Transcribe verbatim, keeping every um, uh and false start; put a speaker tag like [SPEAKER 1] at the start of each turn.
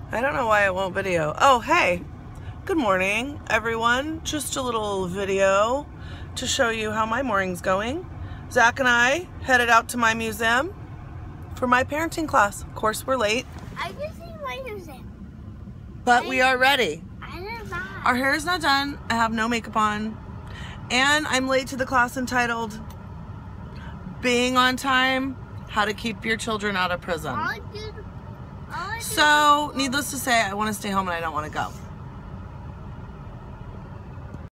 [SPEAKER 1] I don't know why it won't video. Oh, hey. Good morning, everyone. Just a little video to show you how my morning's going. Zach and I headed out to my museum for my parenting class. Of course, we're late.
[SPEAKER 2] I just see my museum.
[SPEAKER 1] But
[SPEAKER 2] I,
[SPEAKER 1] we are ready.
[SPEAKER 2] I don't know.
[SPEAKER 1] Our hair is not done. I have no makeup on. And I'm late to the class entitled Being on Time, How to Keep Your Children Out of Prison.
[SPEAKER 2] All I do, all I do
[SPEAKER 1] So, needless to say, I want to stay home and I don't want to go.